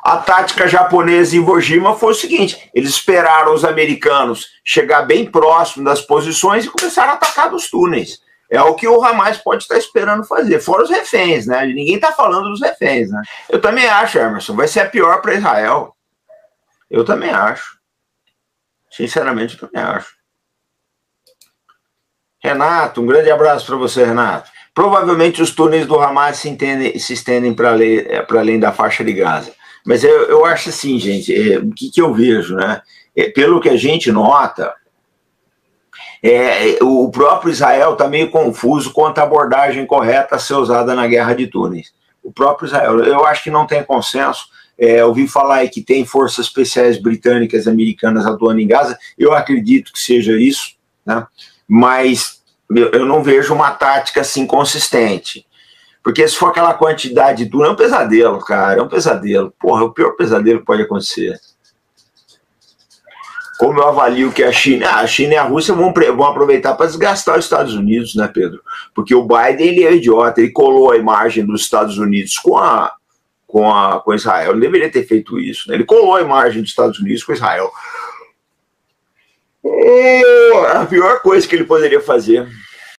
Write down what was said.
A tática japonesa em Iwo Jima foi o seguinte: eles esperaram os americanos chegar bem próximo das posições e começaram a atacar dos túneis. É o que o Hamas pode estar esperando fazer, fora os reféns, né? Ninguém está falando dos reféns, né? Eu também acho, Emerson, vai ser a pior para Israel. Eu também acho. Sinceramente, eu também acho. Renato, um grande abraço para você, Renato. Provavelmente os túneis do Hamas se estendem para além da faixa de Gaza. Mas eu acho assim, gente, o que eu vejo, né? Pelo que a gente nota, o próprio Israel está meio confuso quanto à abordagem correta a ser usada na guerra de túneis. O próprio Israel, eu acho que não tem consenso. Ouvi falar aí que tem forças especiais britânicas e americanas atuando em Gaza. Eu acredito que seja isso, né? Mas eu não vejo uma tática assim consistente. Porque se for aquela quantidade de túnel, é um pesadelo, cara, é um pesadelo. Porra, é o pior pesadelo que pode acontecer. Como eu avalio que a China e a Rússia vão aproveitar para desgastar os Estados Unidos, né, Pedro? Porque o Biden, ele é idiota, ele colou a imagem dos Estados Unidos com Israel. Ele deveria ter feito isso, né? Ele colou a imagem dos Estados Unidos com Israel. A pior coisa que ele poderia fazer.